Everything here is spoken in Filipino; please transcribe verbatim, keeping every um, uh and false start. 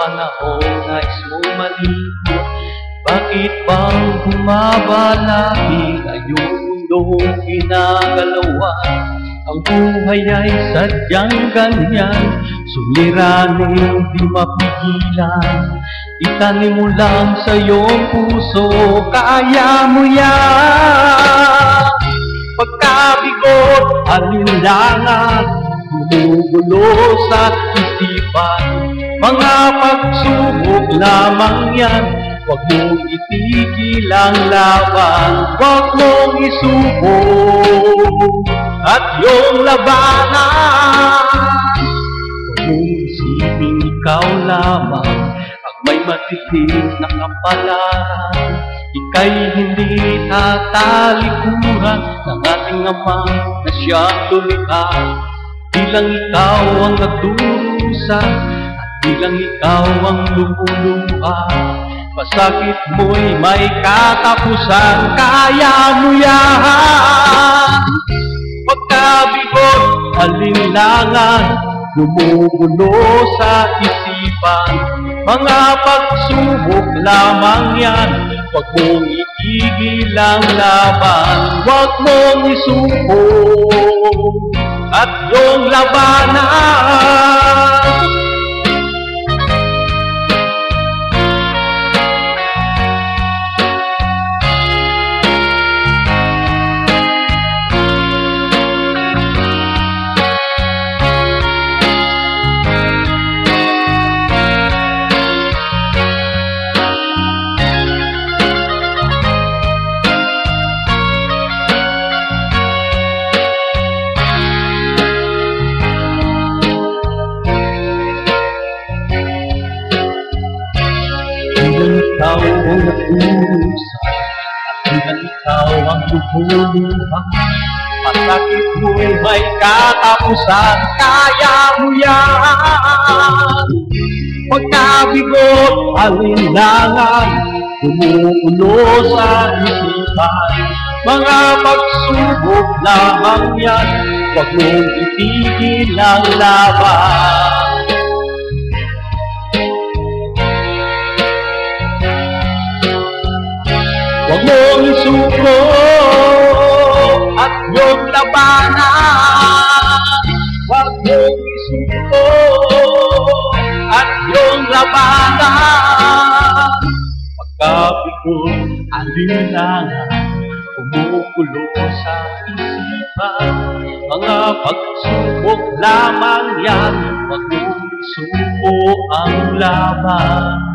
panahon nais mo malikot? Bakit bang bumabalaki ngayong mundong ginagalawan? Ang buhay ay sadyang ganyan, suliranin di mapigilan. Itanim mo lang sa iyong puso, kaya mo yan. Pagkabigot, alinlangan, gumugulo sa isipan. Mga pagsubok lamang yan, huwag mong itigil ang laban. Huwag mong isubok at iyong labanan. Huwag mong isipin ikaw lamang ang may matitig na kapalaran. Ika'y hindi tatalikuran ng ating Ama na siyang lumikha. Bilang ikaw ang nagdurusa at bilang ikaw ang lumuluha, pasakit mo'y may katapusan, kaya mo yan. Pagkabigot, alinlangan, gumugulo sa isipan. Mga pagsubok lamang yan, huwag mong itigil ang laban. Huwag mong isubok at iyong labanan. Ikaw ang nag-uusap at bilang ikaw ang lumuluha, pasakit mo'y may katapusan, kaya mo yan. Pagkabigot, alinlangan, gumugulo sa isipan. Mga pagsubok lamang yan, huwag mong itigil ang laban. Huwag mong isuko at iyong labanan. Huwag mong isuko at iyong labanan. Pagkabigot, alinlangan, kumukulo sa isipan. Mga pagsubok lamang yan, huwag mong isuko ang laban.